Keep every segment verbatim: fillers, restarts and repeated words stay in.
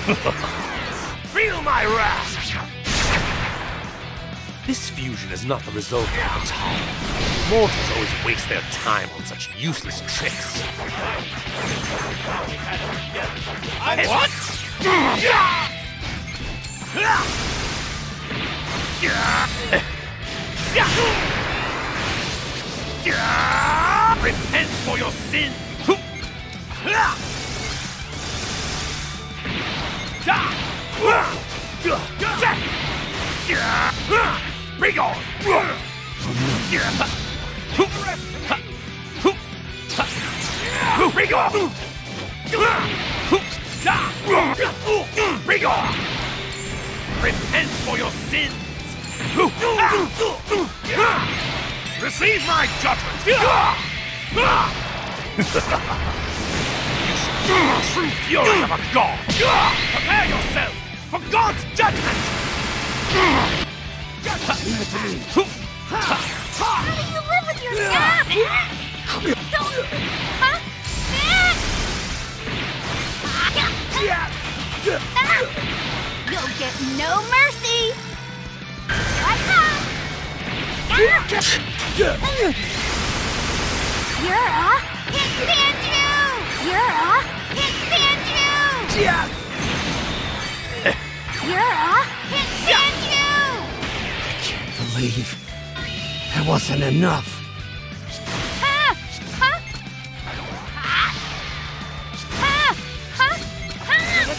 Feel my wrath! This fusion is not the result of the time. Mortals always waste their time on such useless tricks. I what? Repent for your sins! Be gone! Be gone! Be gone! Repent for your sins! Receive my judgment! True fury of a god! Prepare yourself for God's judgment! Leave it to me. How do you live with your staff? Don't... Huh? You'll get no mercy! I come! You're a... Can't stand you! You're a... Can't stand you! You're a... Can't stand you! Believe that wasn't enough. Ha! Ha! Ha! Ha! Ha! Ha!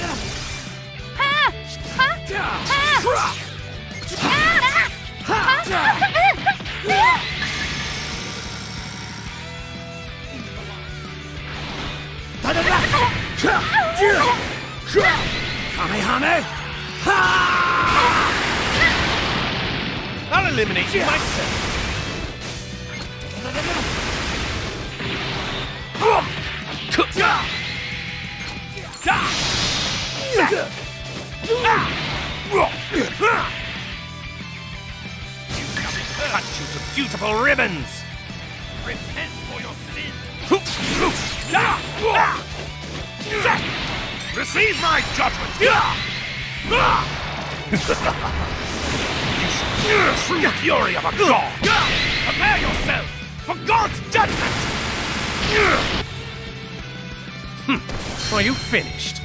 I'll eliminate you myself. Cut you to beautiful ribbons. Repent for your sins. Receive my judgment. True fury of a god! Prepare yourself for God's judgment! Are you finished?